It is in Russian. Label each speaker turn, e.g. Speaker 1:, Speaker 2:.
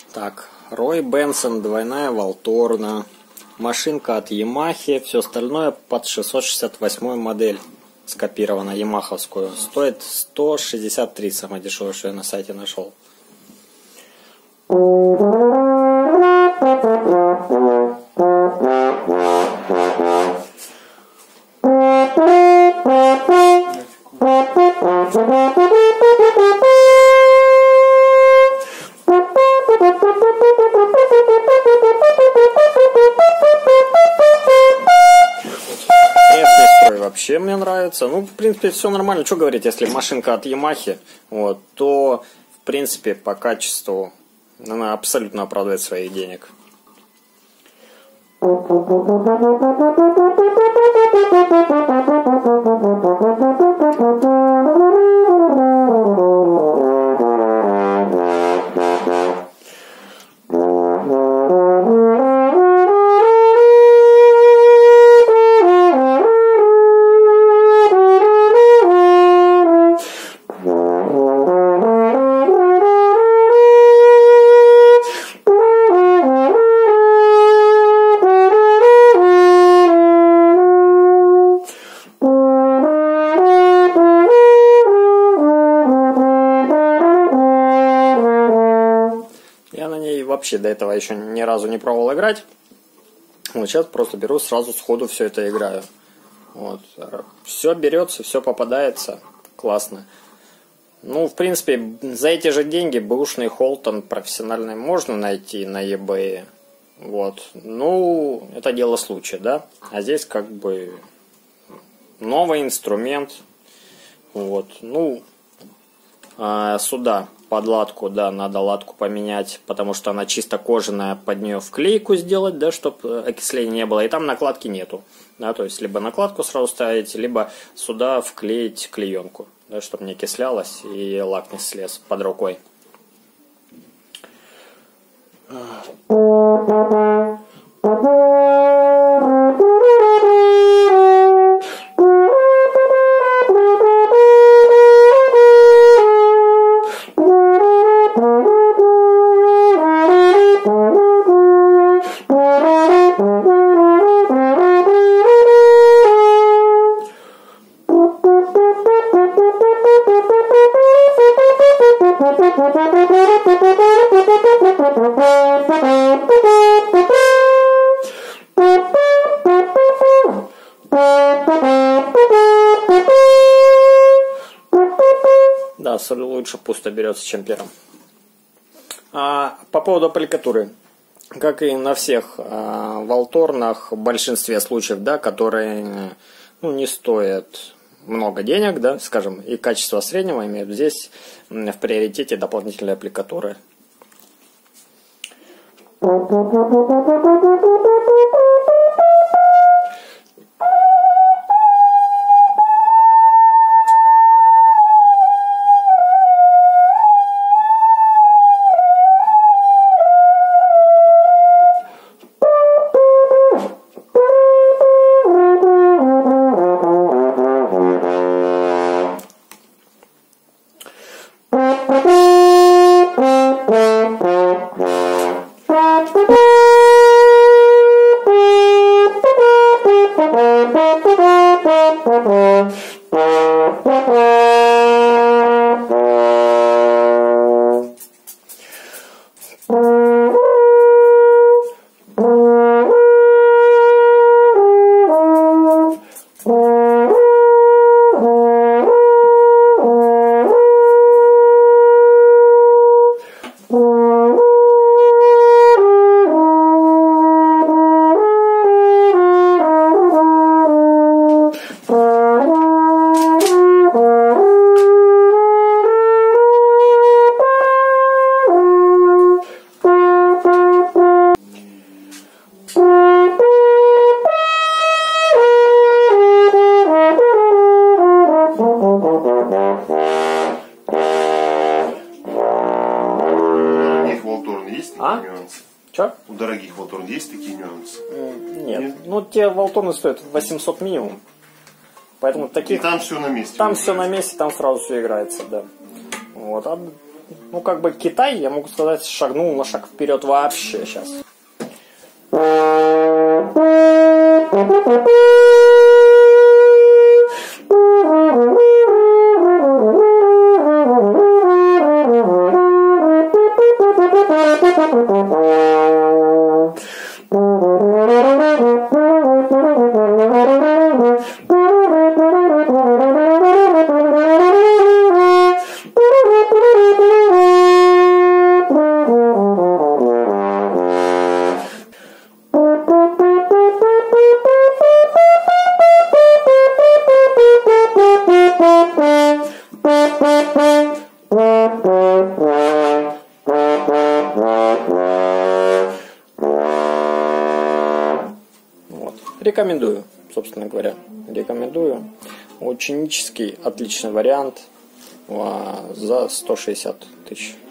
Speaker 1: Так, Рой Бенсон, двойная Волторна, машинка от Yamaha, все остальное под 668 модель скопировано, ямаховскую. Стоит 163, самое дешевое, что я на сайте нашел. Вообще мне нравится. Ну, в принципе, все нормально. Что говорить, если машинка от Yamaha, вот, то, в принципе, по качеству она абсолютно оправдывает своих денег. Я на ней вообще до этого еще ни разу не пробовал играть. Вот сейчас просто беру, сразу сходу все это играю. Вот. Все берется, все попадается. Классно. Ну, в принципе, за эти же деньги бэушный Холтон профессиональный можно найти на eBay. Вот. Ну, это дело случая, да? А здесь как бы новый инструмент. Вот. Ну, сюда подладку, да, надо латку поменять, потому что она чисто кожаная, под нее вклейку сделать, да, чтобы окисления не было, и там накладки нету, да, то есть либо накладку сразу ставить, либо сюда вклеить клеенку, да, чтобы не окислялось и лак не слез под рукой. Да, соль лучше пусто берется, чем пером. По поводу аппликатуры. Как и на всех Волторнах, в большинстве случаев, да, которые не стоят много денег, да, скажем, и качество среднего имеют, здесь в приоритете дополнительные аппликатуры. Че?
Speaker 2: У дорогих Волторн есть такие нюансы?
Speaker 1: Нет. Ну, те Волторны стоят 800 минимум. Поэтому таких...
Speaker 2: И там все на месте.
Speaker 1: Там все на месте, там сразу все играется, да. Вот. А ну, как бы Китай, я могу сказать, шагнул на шаг вперед вообще сейчас. Рекомендую, собственно говоря, рекомендую. Ученический отличный вариант за 160 тысяч.